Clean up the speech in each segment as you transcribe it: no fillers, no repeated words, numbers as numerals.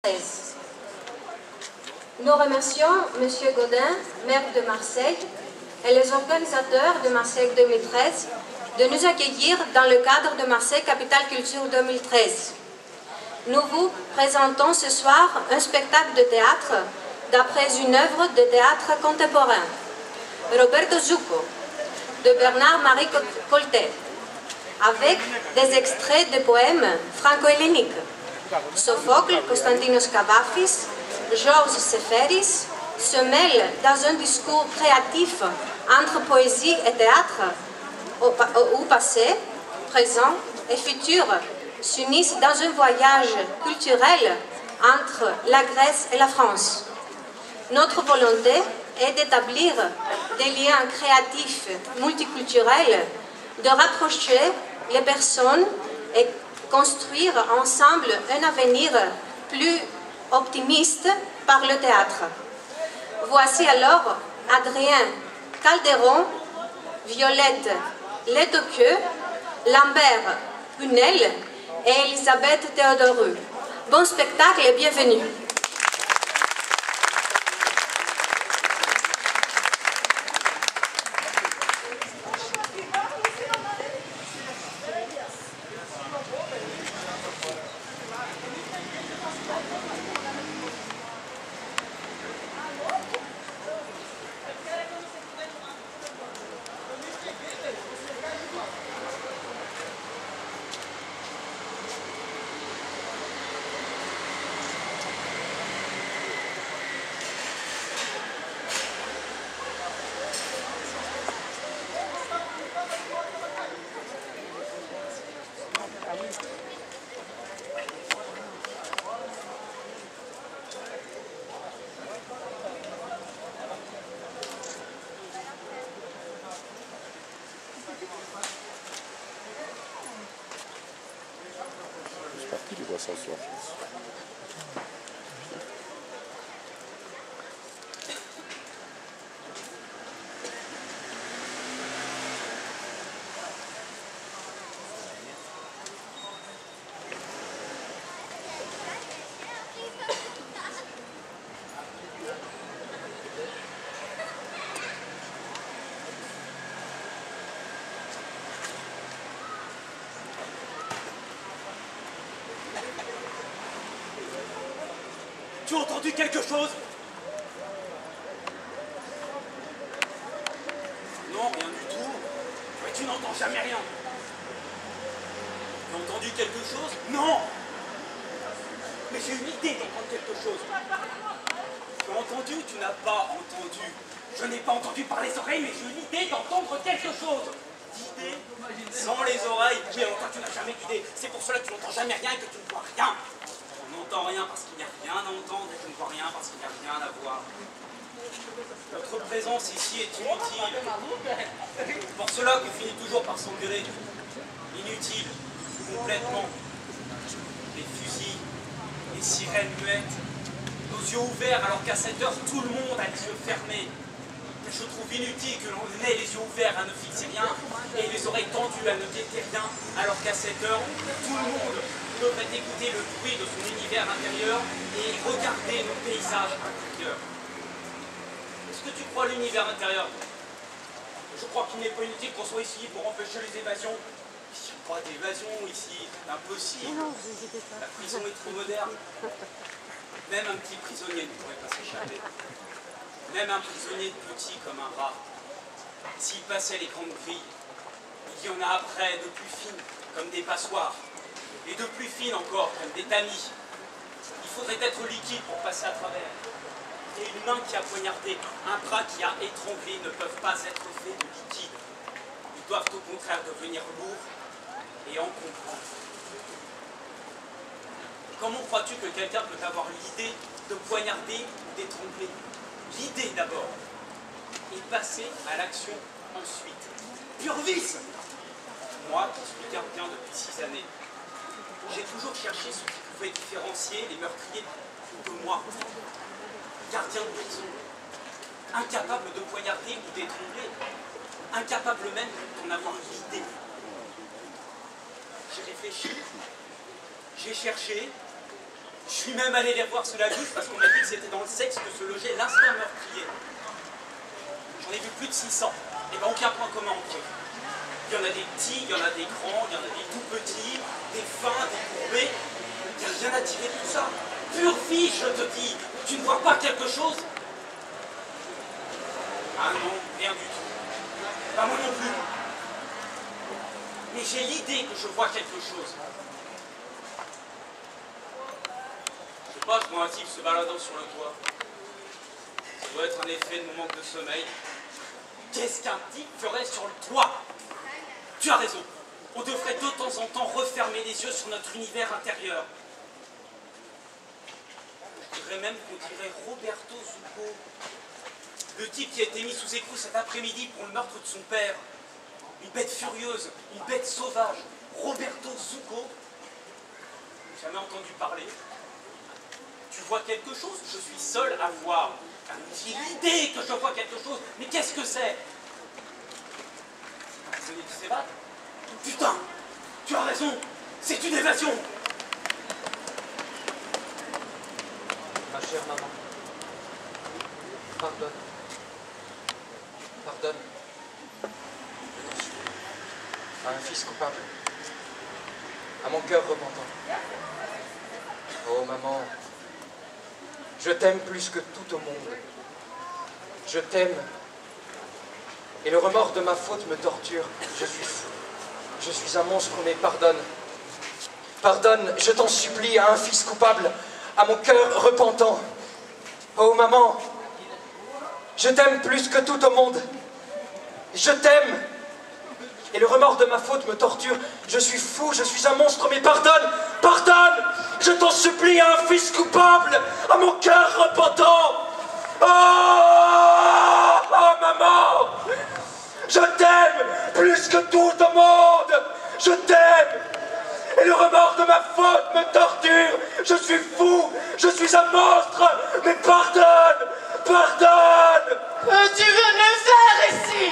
Nous remercions M. Godin, maire de Marseille, et les organisateurs de Marseille 2013 de nous accueillir dans le cadre de Marseille Capitale Culture 2013. Nous vous présentons ce soir un spectacle de théâtre d'après une œuvre de théâtre contemporain, Roberto Zucco, de Bernard-Marie Coltet, avec des extraits de poèmes franco-helléniques. Sophocle, Konstantinos Kavafis, Georges Seferis se mêlent dans un discours créatif entre poésie et théâtre, où passé, présent et futur s'unissent dans un voyage culturel entre la Grèce et la France. Notre volonté est d'établir des liens créatifs multiculturels, de rapprocher les personnes et construire ensemble un avenir plus optimiste par le théâtre. Voici alors Adrien Calderon, Violette Letoqueux, Lambert Punel et Elisabeth Théodorou. Bon spectacle et bienvenue. Il doit s'asseoir. Tu as entendu quelque chose? Non, rien du tout. Mais tu n'entends jamais rien. Tu as entendu quelque chose? Non. Mais j'ai une idée d'entendre quelque chose. Tu as entendu ou tu n'as pas entendu? Je n'ai pas entendu par les oreilles, mais j'ai une idée d'entendre quelque chose. D'idée? Sans les oreilles? Oui, alors toi tu n'as jamais d'idée. C'est pour cela que tu n'entends jamais rien et que tu ne vois rien. On n'entend rien parce qu'il n'y a rien à entendre et je ne vois rien parce qu'il n'y a rien à voir. Notre présence ici est inutile. Pour cela qu'on finit toujours par s'engueuler. Inutile, complètement. Les fusils, les sirènes muettes, nos yeux ouverts alors qu'à cette heure tout le monde a les yeux fermés. Je trouve inutile que l'on ait les yeux ouverts à ne fixer rien et les oreilles tendues à ne guetter rien alors qu'à cette heure tout le monde devrait écouter le bruit de son univers intérieur et regarder nos paysages intérieurs. Est-ce que tu crois à l'univers intérieur? Je crois qu'il n'est pas inutile qu'on soit ici pour empêcher les évasions. Il n'y a pas d'évasion ici, c'est impossible. La prison est trop moderne. Même un petit prisonnier ne pourrait pas s'échapper. Même un prisonnier petit comme un rat. S'il passait les grandes grilles, il y en a après de plus fines comme des passoires. Et de plus fines encore, comme des tamis. Il faudrait être liquide pour passer à travers. Et une main qui a poignardé, un bras qui a étranglé ne peuvent pas être faits de liquide. Ils doivent au contraire devenir lourds et encombrants. Comment crois-tu que quelqu'un peut avoir l'idée de poignarder ou d'étrangler? L'idée d'abord, et passer à l'action ensuite. Pur vice! Moi, qui suis gardien depuis 6 années, j'ai toujours cherché ce qui pouvait différencier les meurtriers de moi. Gardien de prison, incapable de poignarder ou d'étrangler, incapable même d'en avoir l'idée. J'ai réfléchi, j'ai cherché, Je suis même allé les voir sous la douche parce qu'on m'a dit que c'était dans le sexe que se logeait l'instinct meurtrier. J'en ai vu plus de 600. Et ben aucun point commun entre eux. Il y en a des petits, il y en a des grands, il y en a des tout petits, des fins, des courbés. Il n'y a rien à tirer de tout ça. Pure vie, je te dis. Tu ne vois pas quelque chose? Ah non, rien du tout. Pas moi non plus. Mais j'ai l'idée que je vois quelque chose. Je sais pas, je vois un type se baladant sur le toit. Ça doit être un effet de mon manque de sommeil. Qu'est-ce qu'un type ferait sur le toit? Tu as raison. On devrait de temps en temps refermer les yeux sur notre univers intérieur. Je dirais même qu'on dirait Roberto Zucco. Le type qui a été mis sous écoute cet après-midi pour le meurtre de son père. Une bête furieuse, une bête sauvage. Roberto Zucco. Jamais entendu parler. Tu vois quelque chose? Je suis seul à voir. J'ai l'idée que je vois quelque chose. Mais qu'est-ce que c'est? Un prisonnier qui s'évade? Putain! Tu as raison! C'est une évasion! Ma chère maman, pardonne. Pardonne. Je t'en supplie. À un fils coupable. À mon cœur repentant. Oh maman, je t'aime plus que tout au monde. Je t'aime. Et le remords de ma faute me torture. Je suis fou. Je suis un monstre, mais pardonne. Pardonne, je t'en supplie, à un fils coupable, à mon cœur repentant. Oh maman, je t'aime plus que tout au monde. Je t'aime. Et le remords de ma faute me torture. Je suis fou, je suis un monstre, mais pardonne. Pardonne. Je t'en supplie, à un fils coupable, à mon cœur repentant. Oh maman, je t'aime plus que tout au monde. Je t'aime. Et le remords de ma faute me torture. Je suis fou, je suis un monstre, mais pardonne. Pardonne. Tu veux me faire ici?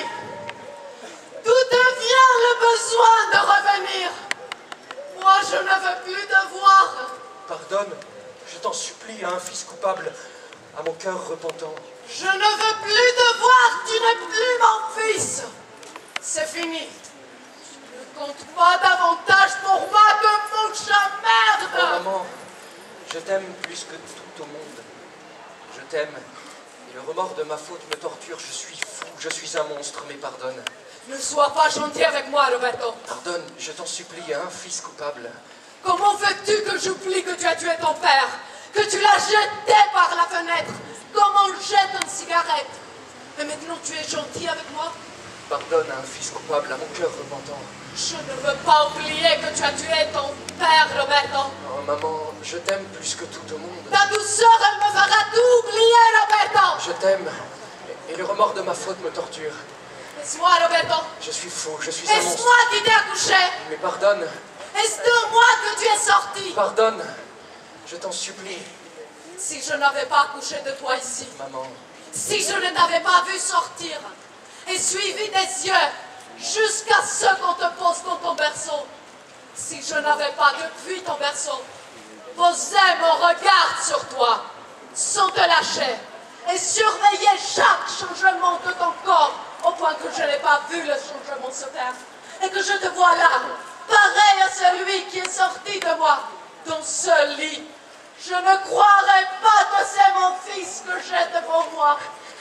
D'où devient le besoin de revenir? Moi, je ne veux plus te voir. Pardonne, je t'en supplie, à un fils coupable, à mon cœur repentant. Je ne veux plus te voir, tu n'es plus mon fils. C'est fini. Ne compte pas davantage pour moi que mon chat merde. Oh maman, je t'aime plus que tout au monde. Je t'aime, et le remords de ma faute me torture. Je suis fou, je suis un monstre, mais pardonne. Ne sois pas gentil avec moi, Roberto. Pardonne, je t'en supplie, à un fils coupable. Comment veux-tu que j'oublie que tu as tué ton père? Que tu l'as jeté par la fenêtre? Comme on jette une cigarette? Mais maintenant tu es gentil avec moi? Pardonne, à un fils coupable, à mon cœur repentant. Je ne veux pas oublier que tu as tué ton père, Roberto. Oh maman, je t'aime plus que tout au monde. Ta douceur, elle me fera tout oublier, Roberto. Je t'aime, et le remords de ma faute me torture. Laisse-moi, Roberto. Je suis fou, je suis un monstre. Est-ce moi qui t'ai accouché? Mais pardonne. Est-ce de moi que tu es sorti? Pardonne, je t'en supplie. Si je n'avais pas accouché de toi ici, Maman, si je ne t'avais pas vu sortir et suivi des yeux jusqu'à ce qu'on te pose dans ton berceau, si je n'avais pas depuis ton berceau posé mon regard sur toi sans te lâcher et surveillé chaque changement de ton corps au point que je n'ai pas vu le changement se faire et que je te vois là, pareil à celui qui est sorti de moi dans ce lit, je ne croirais pas que c'est mon fils que j'ai devant moi.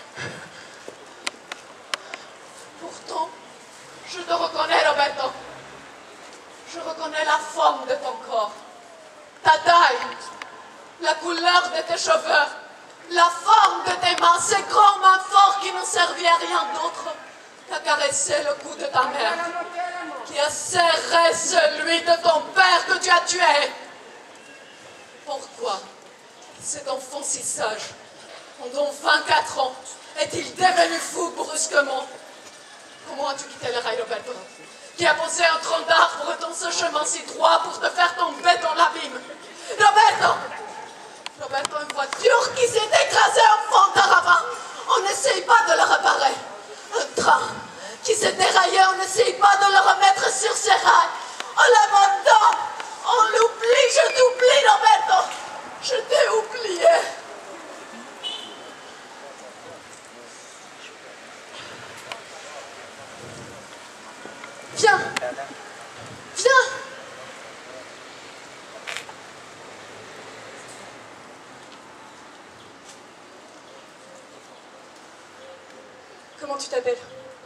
Pourtant, je te reconnais, Roberto. Je reconnais la forme de ton corps, ta taille, la couleur de tes cheveux, la forme de tes mains, ces grands mains forts qui n'ont servi à rien d'autre qu'à caresser le cou de ta mère, qui a serré celui de ton père que tu as tué. Pourquoi cet enfant si sage, pendant 24 ans, est-il devenu fou brusquement? Comment as-tu quitté le rail, Roberto? Qui a posé un tronc d'arbre dans ce chemin si droit pour te faire tomber dans l'abîme? Roberto! Roberto, une voiture qui s'est écrasée en fond de ravin. On n'essaye pas de le réparer. Un train qui s'est déraillé, on n'essaye pas de le remettre sur ses rails. On l'abandonne. On l'oublie, je t'oublie, Roberto. Je t'ai oublié. Viens. Viens. Comment tu t'appelles?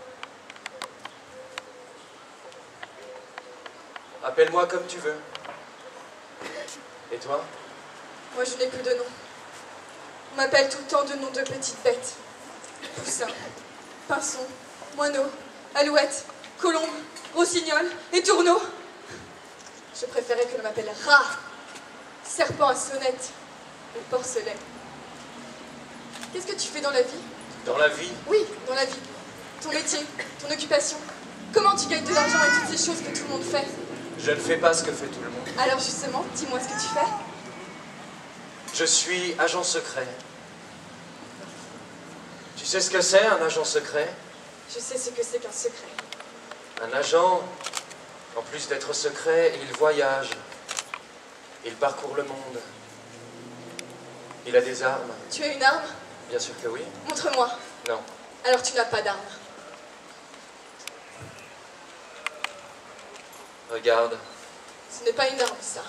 Appelle-moi comme tu veux. Et toi? Moi, je n'ai plus de nom. On m'appelle tout le temps de noms de petites bêtes. Poussin, pinson, moineau, alouette, colombe, rossignol et tourneau. Je préférais que l'on m'appelle rat, serpent à sonnette ou porcelet. Qu'est-ce que tu fais dans la vie? Dans la vie? Oui, dans la vie. Ton métier, ton occupation. Comment tu gagnes de l'argent et toutes ces choses que tout le monde fait? Je ne fais pas ce que fait tout le monde. Alors justement, dis-moi ce que tu fais. Je suis agent secret. Tu sais ce que c'est, un agent secret? Je sais ce que c'est qu'un secret. Un agent, en plus d'être secret, il voyage. Il parcourt le monde. Il a des armes. Tu as une arme? Bien sûr que oui. Montre-moi. Non. Alors tu n'as pas d'arme. Regarde. Ce n'est pas une arme, ça.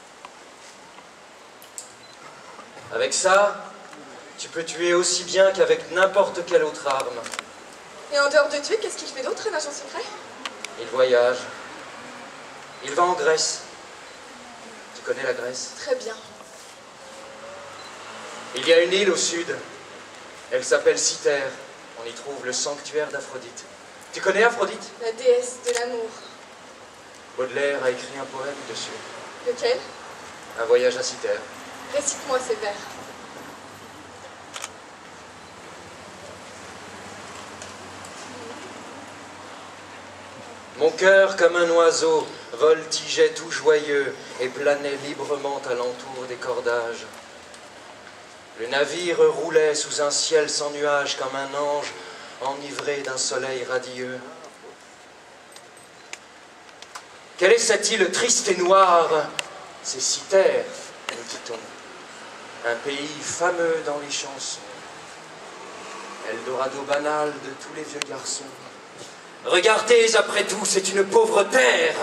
Avec ça, tu peux tuer aussi bien qu'avec n'importe quelle autre arme. Et en dehors de tuer, qu'est-ce qu'il fait d'autre, un agent secret? Il voyage. Il va en Grèce. Tu connais la Grèce? Très bien. Il y a une île au sud. Elle s'appelle Cythère. On y trouve le sanctuaire d'Aphrodite. Tu connais Aphrodite? La déesse de l'amour. Baudelaire a écrit un poème dessus. Lequel? Un voyage à Cythère. Récite-moi ces vers. Mon cœur, comme un oiseau, voltigeait tout joyeux et planait librement alentour des cordages. Le navire roulait sous un ciel sans nuages comme un ange enivré d'un soleil radieux. Quelle est cette île triste et noire? C'est Cythère, nous dit-on. Un pays fameux dans les chansons. Eldorado banal de tous les vieux garçons. Regardez, après tout, c'est une pauvre terre.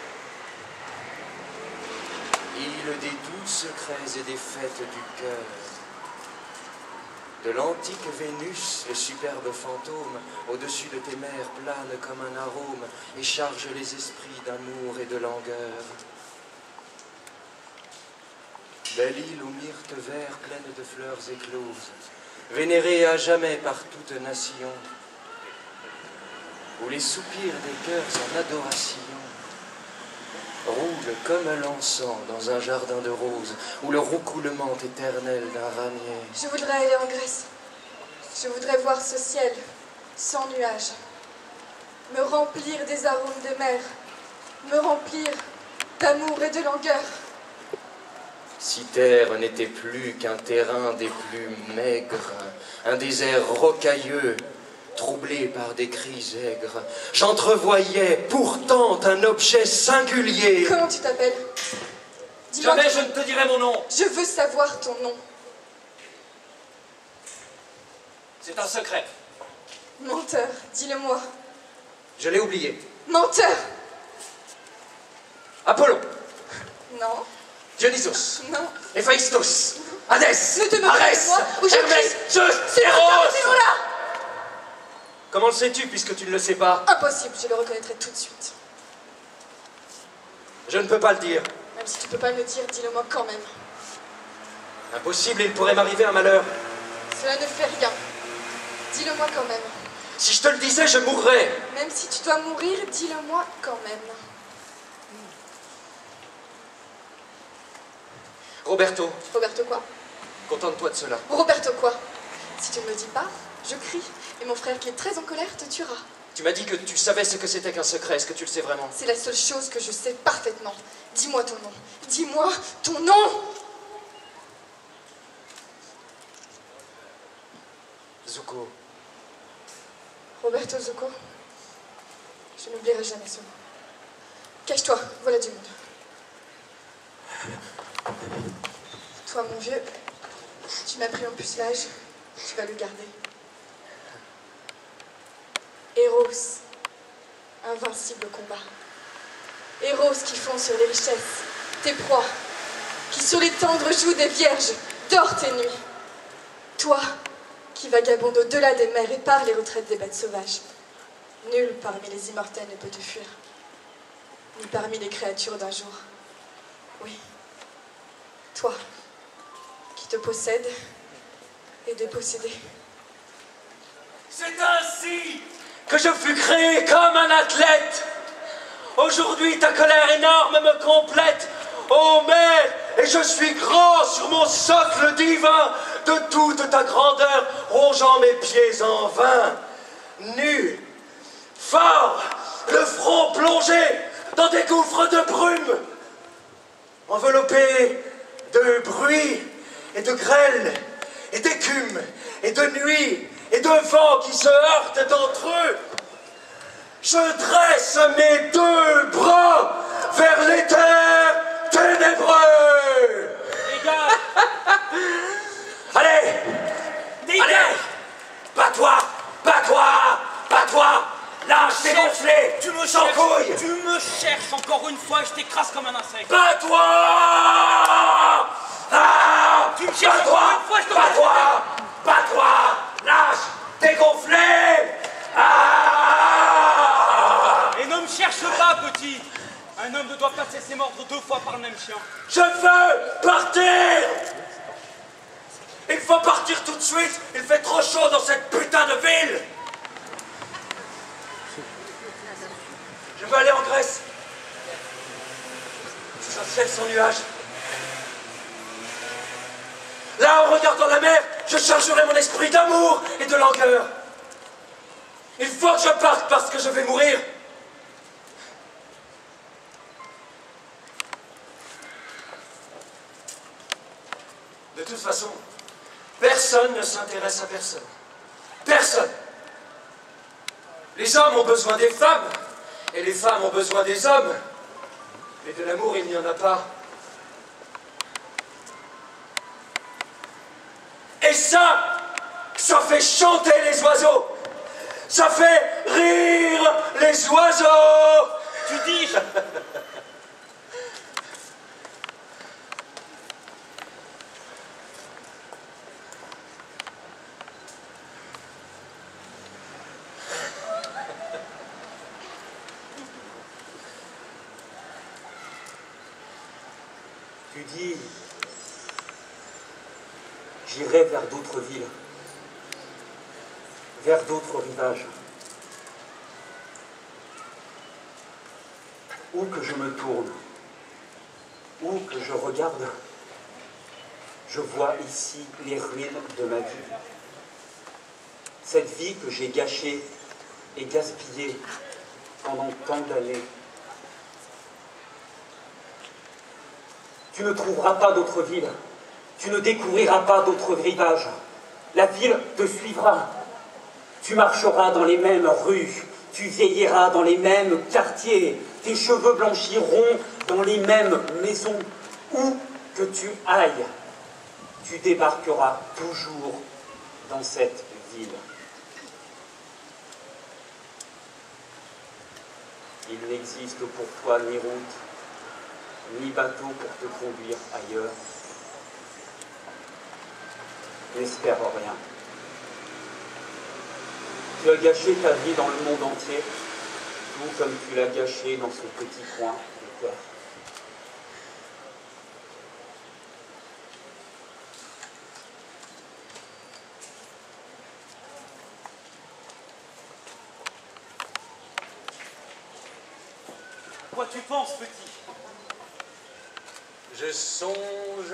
Île des doux secrets et des fêtes du cœur. De l'antique Vénus, le superbe fantôme, au-dessus de tes mers plane comme un arôme et charge les esprits d'amour et de langueur. Belle île aux myrtes verts pleine de fleurs écloses, vénérée à jamais par toute nation, où les soupirs des cœurs en adoration roulent comme l'encens dans un jardin de roses, où le roucoulement éternel d'un ramier. Je voudrais aller en Grèce. Je voudrais voir ce ciel sans nuages. Me remplir des arômes des mers. Me remplir d'amour et de langueur. Cythère n'était plus qu'un terrain des plus maigres, un désert rocailleux, troublé par des cris aigres. J'entrevoyais pourtant un objet singulier. Comment tu t'appelles? Dis-moi. Jamais je ne te dirai mon nom. Je veux savoir ton nom. C'est un secret. Menteur, dis-le-moi. Je l'ai oublié. Menteur! Apollon, Non, Dionysos, non. Héphaïstos, Hadès, Ne te moque pas de Arès, moi, ou je Hermès, crie. C'est Zeus, le Eros. c'est là. Comment le sais-tu puisque tu ne le sais pas? Impossible, je le reconnaîtrai tout de suite. Je ne peux pas le dire. Même si tu peux pas me le dire, dis-le-moi quand même. Impossible, il pourrait m'arriver un malheur. Cela ne fait rien. Dis-le-moi quand même. Si je te le disais, je mourrais. Même si tu dois mourir, dis-le-moi quand même. Roberto, Roberto quoi? contente-toi de cela. Roberto quoi? Si tu ne me le dis pas, je crie. Et mon frère qui est très en colère te tuera. Tu m'as dit que tu savais ce que c'était qu'un secret. Est-ce que tu le sais vraiment? C'est la seule chose que je sais parfaitement. Dis-moi ton nom. Dis-moi ton nom! Zuko. Roberto Zucco. Je n'oublierai jamais ce nom. Cache-toi, voilà du monde. Toi, mon vieux, tu m'as pris en pucelage, tu vas le garder. Héros, invincible au combat. Héros qui font sur les richesses, tes proies, qui sur les tendres joues des vierges dort tes nuits. Toi, qui vagabonde au-delà des mers et par les retraites des bêtes sauvages. Nul parmi les immortels ne peut te fuir, ni parmi les créatures d'un jour. Oui, toi, qui te possède et dépossédé. C'est ainsi que je fus créé comme un athlète. Aujourd'hui, ta colère énorme me complète. Ô mère, et je suis grand sur mon socle divin, de toute ta grandeur, rongeant mes pieds en vain. Nu, fort, le front plongé dans des gouffres de brume, enveloppé de bruit et de grêle, et d'écume, et de nuit, et de vent qui se heurtent entre eux. Je dresse mes deux bras vers l'éther ténébreux. Dégage. Allez, Dégage. allez, bats-toi, bats-toi, bats-toi, lâche tes gonflés, Tu me sans cherches, couilles. tu me cherches encore une fois, je t'écrase comme un insecte. Bats-toi! Ah! Tu me cherches Bats-toi! encore une fois, je te Bats-toi! Bats-toi! Lâche! Dégonflé! Ah! Et ne me cherche pas, petit. Un homme ne doit pas se laisser mordre 2 fois par le même chien. Je veux partir! Il faut partir tout de suite! Il fait trop chaud dans cette putain de ville! Je veux aller en Grèce! Sous un ciel sans nuages. Là, en regardant la mer, je chargerai mon esprit d'amour et de langueur. Il faut que je parte parce que je vais mourir. De toute façon, personne ne s'intéresse à personne. Personne. Les hommes ont besoin des femmes, et les femmes ont besoin des hommes. Mais de l'amour, il n'y en a pas. Et ça fait chanter les oiseaux. Ça fait rire les oiseaux. Tu dis... Tu dis, j'irai vers d'autres villes, vers d'autres rivages. Où que je me tourne, où que je regarde, je vois ici les ruines de ma vie. Cette vie que j'ai gâchée et gaspillée pendant tant d'années. Tu ne trouveras pas d'autre ville, tu ne découvriras pas d'autres rivages. La ville te suivra. Tu marcheras dans les mêmes rues, tu veilleras dans les mêmes quartiers, tes cheveux blanchiront dans les mêmes maisons. Où que tu ailles, tu débarqueras toujours dans cette ville. Il n'existe pour toi ni route, ni bateau pour te conduire ailleurs. N'espère rien. Tu as gâché ta vie dans le monde entier, tout comme tu l'as gâché dans ce petit coin de cœur. Quoi tu penses, petit? Je songe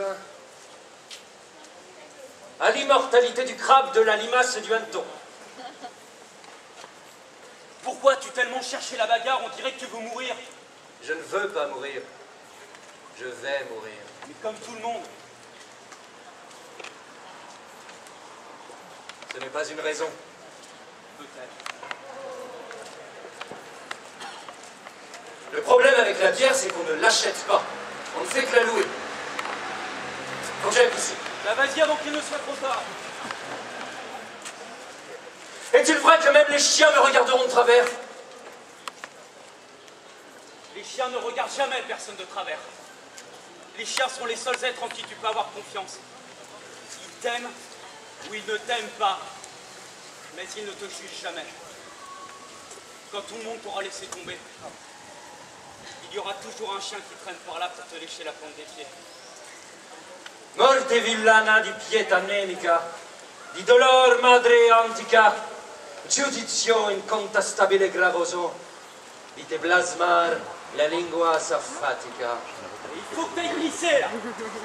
à l'immortalité du crabe, de la limace et du hanneton. Pourquoi tu tellement cherché la bagarre? On dirait que tu veux mourir. Je ne veux pas mourir. Je vais mourir. Mais comme tout le monde. Ce n'est pas une raison. Peut-être. Le problème avec la bière, c'est qu'on ne l'achète pas. On ne fait que la louer. Congèle ici. Bah vas-y avant qu'il ne soit trop tard. Est-il vrai que même les chiens me regarderont de travers? Les chiens ne regardent jamais personne de travers. Les chiens sont les seuls êtres en qui tu peux avoir confiance. Ils t'aiment ou ils ne t'aiment pas. Mais ils ne te jugent jamais. Quand tout le monde t'aura laissé tomber, il y aura toujours un chien qui traîne par là pour te lécher la plante des pieds. Morte villana di pietà nemica, di dolor madre antica, giudizio incontestabile gravoso, di te blasmar la lingua s'affatica. Il faut que t'ailles glisser là.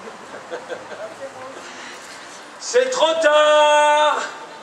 C'est trop tard!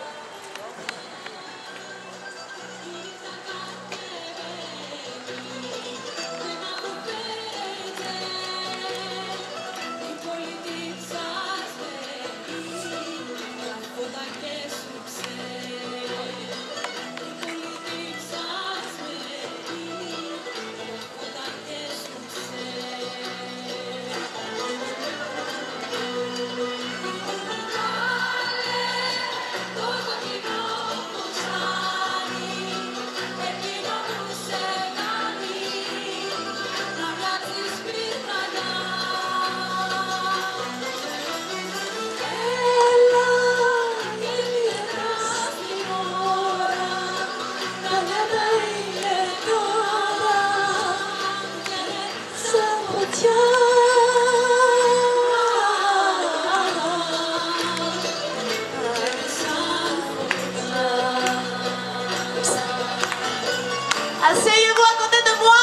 Asseyez-vous à côté de moi.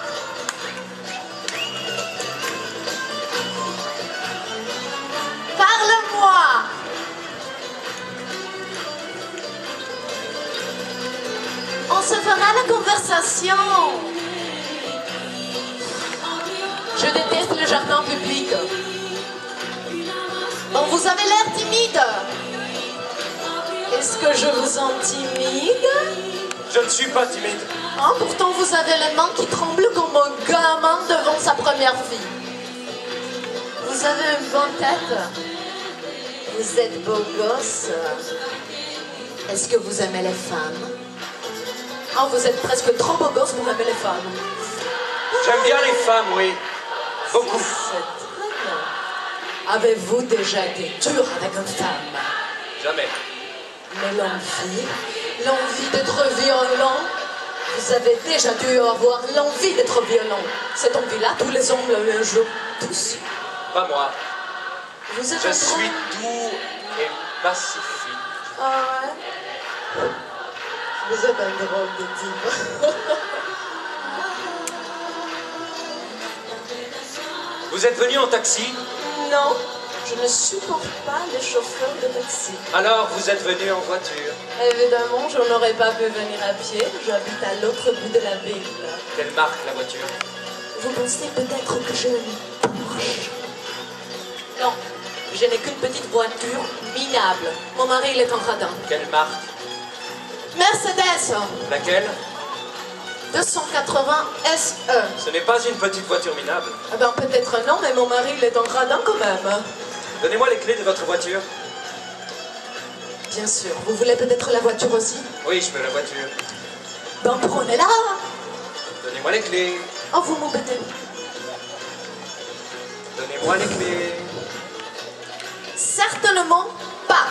Parle-moi. On se fera la conversation. Je déteste le jardin public. Bon, vous avez l'air timide. Est-ce que je vous intimide? Je ne suis pas timide. Ah, pourtant, vous avez les mains qui tremblent comme un gamin devant sa première fille. Vous avez une bonne tête. Vous êtes beau gosse. Est-ce que vous aimez les femmes? Ah, vous êtes presque trop beau gosse pour aimer les femmes. J'aime bien les femmes, oui. Beaucoup. C'est très bien. Avez-vous déjà été dur avec une femme? Jamais. Mais l'envie d'être violent, vous avez déjà dû avoir l'envie d'être violent. Cette envie-là, tous les hommes l'ont un jour. Tous. Pas moi. Vous êtes Je un suis grand- doux et pacifique. Ah ouais? Vous êtes un drôle de type. Vous êtes venu en taxi? Non, je ne supporte pas les chauffeurs de taxi. Alors vous êtes venu en voiture. Évidemment, je n'aurais pas pu venir à pied. J'habite à l'autre bout de la ville. Quelle marque la voiture? Vous pensez peut-être que j'ai une Porsche? Non, je n'ai qu'une petite voiture minable. Mon mari, il est en radin. Quelle marque? Mercedes Laquelle? 280 SE. Ce n'est pas une petite voiture minable. Eh ben, peut-être non, mais mon mari, il est en radin quand même. Donnez-moi les clés de votre voiture. Bien sûr. Vous voulez peut-être la voiture aussi? Oui, je veux la voiture. Ben, prenez-la. Donnez-moi les clés. Oh, vous m'embêtez. Donnez-moi les clés. Certainement pas.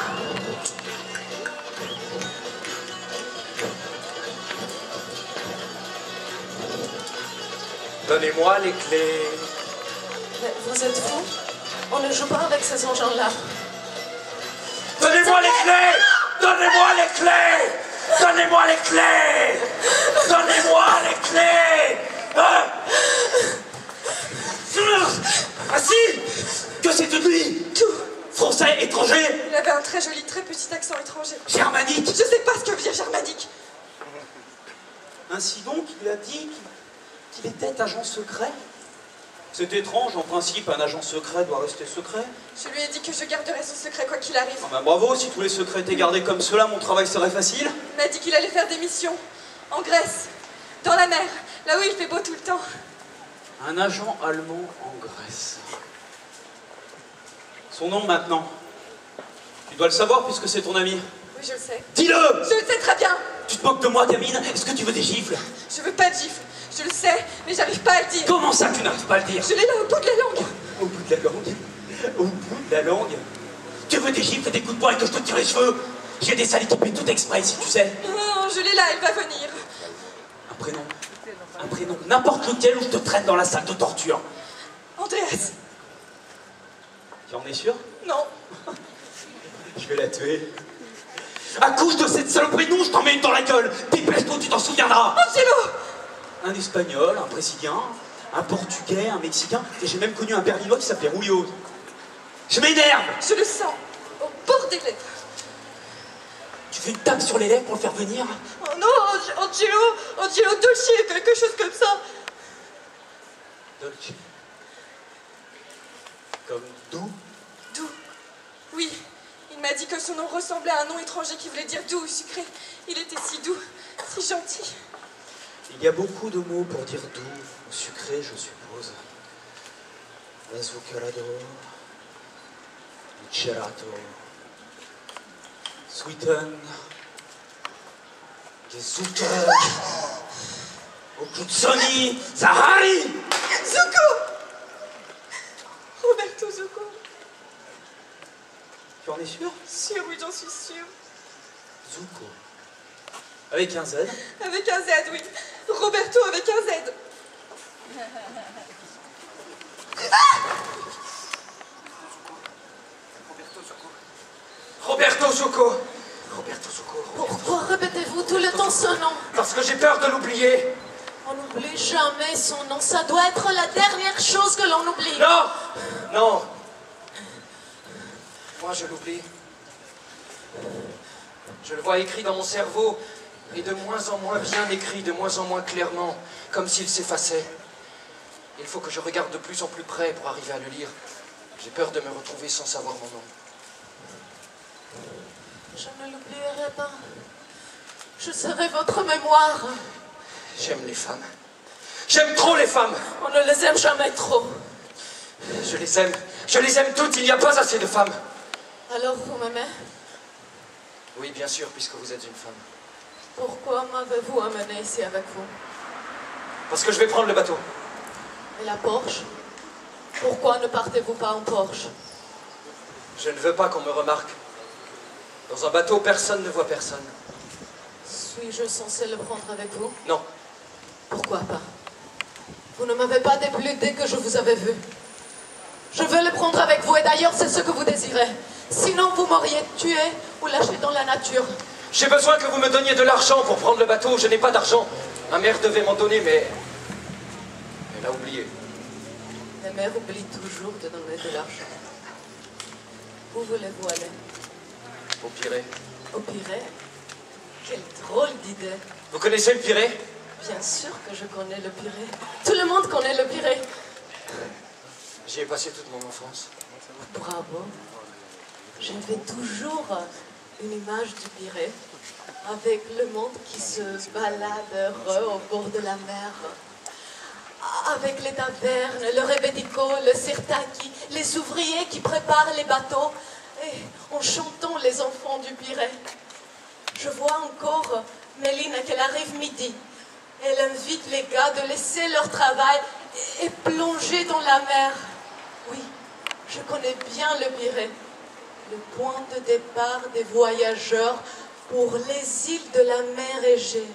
Donnez-moi les clés. Mais vous êtes fou? On ne joue pas avec ces engins-là. Donnez-moi les clés! Donnez-moi les clés! Donnez-moi les clés! Donnez-moi les clés! Ah! Ah si! Que c'est de lui? Tout. Français, étranger, Il avait un très joli, très petit accent étranger. germanique. Je sais pas ce que veut dire germanique. Ainsi donc, il a dit qu'il était agent secret. C'est étrange, en principe, un agent secret doit rester secret. Je lui ai dit que je garderais son secret quoi qu'il arrive. Ah ben bravo, si tous les secrets étaient gardés comme cela, mon travail serait facile. Il m'a dit qu'il allait faire des missions. En Grèce. Dans la mer. Là où il fait beau tout le temps. Un agent allemand en Grèce. Son nom maintenant. Tu dois le savoir puisque c'est ton ami. Oui, je le sais. Dis-le! Je le sais très bien. Tu te moques de moi, gamine? Est-ce que tu veux des gifles? Je veux pas de gifle. Je le sais, mais j'arrive pas à le dire. Comment ça, tu n'arrives pas à le dire? Je l'ai là au bout de la langue. Au bout de la langue? Au bout de la langue? Tu veux des gifles et des coups de poing et que je te tire les cheveux? J'ai des salles équipées tout exprès, si tu sais. Non, je l'ai là, elle va venir. Un prénom. Un prénom. N'importe lequel ou je te traîne dans la salle de torture. Andreas. Tu en es sûr? Non. Je vais la tuer. Accouche de cette saloperie, non, je t'en mets une dans la gueule. Dépêche-toi, tu t'en souviendras. Angelo. Un espagnol, un brésilien, un portugais, un mexicain, et j'ai même connu un berlinois qui s'appelait Julio. Je m'énerve. Je le sens. Au bord des lèvres. Tu veux une tape sur les lèvres pour le faire venir? Oh non, Angelo Dolce, quelque chose comme ça. Dolce. Comme doux? Doux. Oui, il m'a dit que son nom ressemblait à un nom étranger qui voulait dire doux ou sucré. Il était si doux, si gentil. Il y a beaucoup de mots pour dire doux ou sucré, je suppose. Azucarado, gelato, Sweeten. Gezucker, Okutsoni. Zahari. Zucco. Roberto Zucco. Tu en es sûr? Sûr, oui, j'en suis sûre. Zucco. Avec un Z. Avec un Z, oui. Roberto avec un Z. Roberto Zucco. Roberto Zucco. Pourquoi répétez-vous tout le temps ce nom? Parce que j'ai peur de l'oublier. On n'oublie jamais son nom. Ça doit être la dernière chose que l'on oublie. Non! Non! Moi, je l'oublie. Je le vois écrit dans mon cerveau, et de moins en moins bien écrit, de moins en moins clairement, comme s'il s'effaçait. Il faut que je regarde de plus en plus près pour arriver à le lire. J'ai peur de me retrouver sans savoir mon nom. Je ne l'oublierai pas. Je serai votre mémoire. J'aime les femmes. J'aime trop les femmes. On ne les aime jamais trop. Je les aime. Je les aime toutes. Il n'y a pas assez de femmes. Alors vous m'aimez? Oui, bien sûr, puisque vous êtes une femme. Pourquoi m'avez-vous amené ici avec vous? Parce que je vais prendre le bateau. Et la Porsche? Pourquoi ne partez-vous pas en Porsche? Je ne veux pas qu'on me remarque. Dans un bateau, personne ne voit personne. Suis-je censé le prendre avec vous? Non. Pourquoi pas? Vous ne m'avez pas déplu dès que je vous avais vu. Je veux le prendre avec vous, et d'ailleurs c'est ce que vous désirez. Sinon vous m'auriez tué ou lâché dans la nature. J'ai besoin que vous me donniez de l'argent pour prendre le bateau. Je n'ai pas d'argent. Ma mère devait m'en donner, mais... elle a oublié. Les mères oublient toujours de donner de l'argent. Où voulez-vous aller? Au Pirée. Au Pirée? Quelle drôle d'idée. Vous connaissez le Pirée? Bien sûr que je connais le Pirée. Tout le monde connaît le Pirée. J'y ai passé toute mon enfance. Bravo. J'avais toujours une image du Pirée, avec le monde qui se balade heureux au bord de la mer, avec les tavernes, le rebetiko, le sirtaki, les ouvriers qui préparent les bateaux, et en chantant les enfants du Pirée. Je vois encore Mélina qu'elle arrive midi. Elle invite les gars de laisser leur travail et plonger dans la mer. Oui, je connais bien le Pirée. Le point de départ des voyageurs pour les îles de la mer Égée.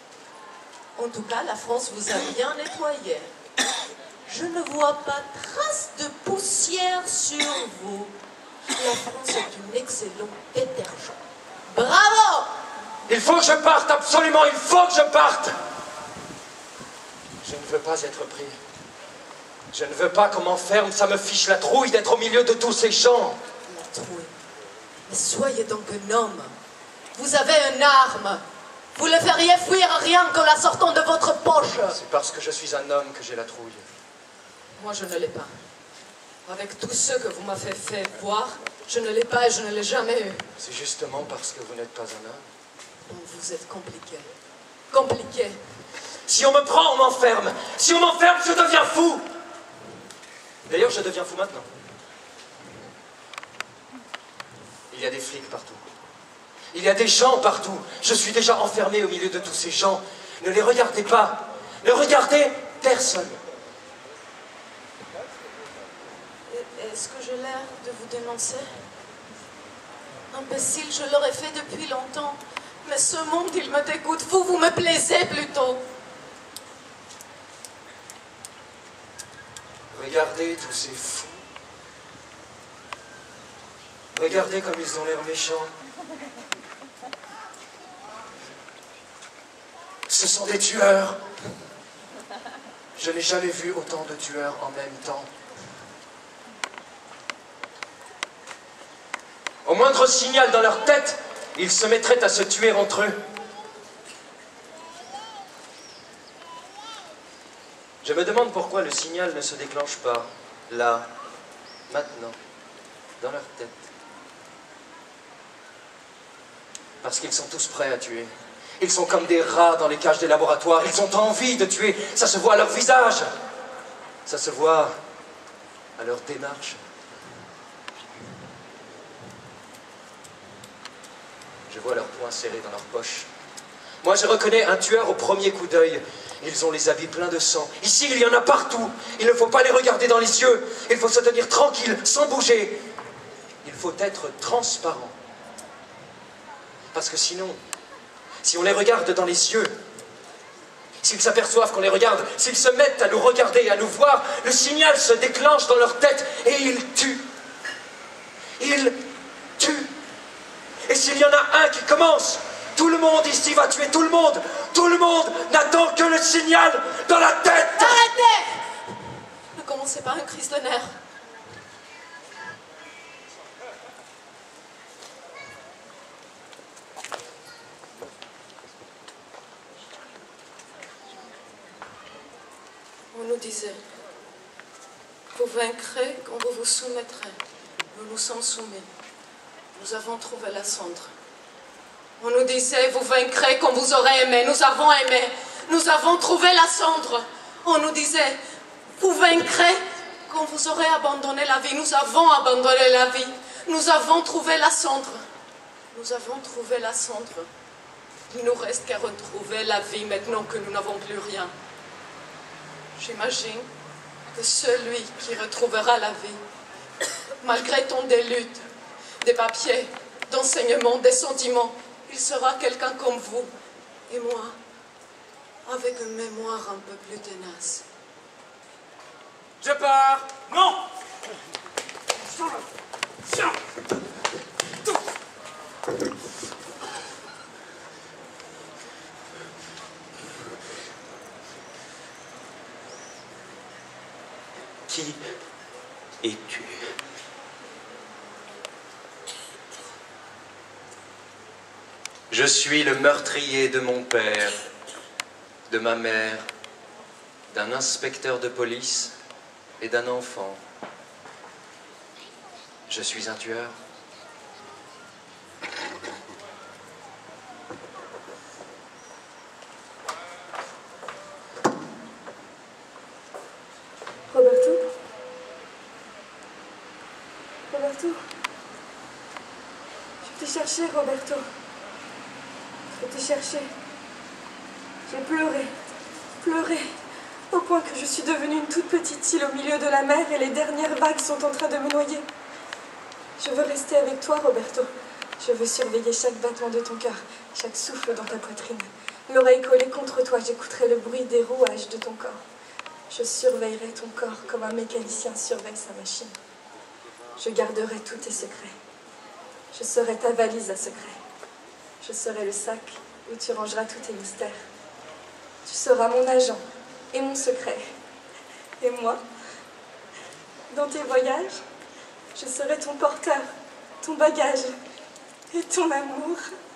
En tout cas, la France vous a bien nettoyé. Je ne vois pas trace de poussière sur vous. La France est une excellente détergent. Bravo! Il faut que je parte, absolument, il faut que je parte. Je ne veux pas être pris. Je ne veux pas qu'on m'enferme, ça me fiche la trouille d'être au milieu de tous ces gens. La trouille. Mais soyez donc un homme. Vous avez une arme. Vous le feriez fuir rien qu'en la sortant de votre poche. C'est parce que je suis un homme que j'ai la trouille. Moi, je ne l'ai pas. Avec tous ceux que vous m'avez fait voir, je ne l'ai pas et je ne l'ai jamais eu. C'est justement parce que vous n'êtes pas un homme. Donc vous êtes compliqué. Compliqué. Si on me prend, on m'enferme. Si on m'enferme, je deviens fou. D'ailleurs, je deviens fou maintenant. Il y a des flics partout. Il y a des gens partout. Je suis déjà enfermé au milieu de tous ces gens. Ne les regardez pas. Ne regardez personne. Est-ce que j'ai l'air de vous dénoncer? Imbécile, je l'aurais fait depuis longtemps. Mais ce monde, il me dégoûte. Vous me plaisez plutôt. Regardez tous ces fous. Regardez comme ils ont l'air méchants. Ce sont des tueurs. Je n'ai jamais vu autant de tueurs en même temps. Au moindre signal dans leur tête, ils se mettraient à se tuer entre eux. Je me demande pourquoi le signal ne se déclenche pas, là, maintenant, dans leur tête. Parce qu'ils sont tous prêts à tuer. Ils sont comme des rats dans les cages des laboratoires. Ils ont envie de tuer. Ça se voit à leur visage. Ça se voit à leur démarche. Je vois leurs poings serrés dans leurs poches. Moi, je reconnais un tueur au premier coup d'œil. Ils ont les habits pleins de sang. Ici, il y en a partout. Il ne faut pas les regarder dans les yeux. Il faut se tenir tranquille, sans bouger. Il faut être transparent. Parce que sinon, si on les regarde dans les yeux, s'ils s'aperçoivent qu'on les regarde, s'ils se mettent à nous regarder, à nous voir, le signal se déclenche dans leur tête et ils tuent. Ils tuent. Et s'il y en a un qui commence, tout le monde ici va tuer tout le monde. Tout le monde n'attend que le signal dans la tête. Arrêtez! Ne commencez pas une crise de nerfs. On nous disait, vous vaincrez quand vous vous soumettrez. Nous nous sommes soumis. Nous avons trouvé la cendre. On nous disait, vous vaincrez quand vous aurez aimé. Nous avons aimé. Nous avons trouvé la cendre. On nous disait, vous vaincrez quand vous aurez abandonné la vie. Nous avons abandonné la vie. Nous avons trouvé la cendre. Nous avons trouvé la cendre. Il nous reste qu'à retrouver la vie maintenant que nous n'avons plus rien. J'imagine que celui qui retrouvera la vie, malgré tant de luttes, des papiers, d'enseignements, des sentiments, il sera quelqu'un comme vous et moi, avec une mémoire un peu plus tenace. Je pars. Non. Tiens. Qui es-tu? Je suis le meurtrier de mon père, de ma mère, d'un inspecteur de police et d'un enfant. Je suis un tueur. Roberto? Roberto? Je t'ai cherché, Roberto. Je t'ai cherché. J'ai pleuré, pleuré, au point que je suis devenue une toute petite île au milieu de la mer et les dernières vagues sont en train de me noyer. Je veux rester avec toi, Roberto. Je veux surveiller chaque battement de ton cœur, chaque souffle dans ta poitrine. L'oreille collée contre toi, j'écouterai le bruit des rouages de ton corps. Je surveillerai ton corps comme un mécanicien surveille sa machine. Je garderai tous tes secrets. Je serai ta valise à secrets. Je serai le sac où tu rangeras tous tes mystères. Tu seras mon agent et mon secret. Et moi, dans tes voyages, je serai ton porteur, ton bagage et ton amour.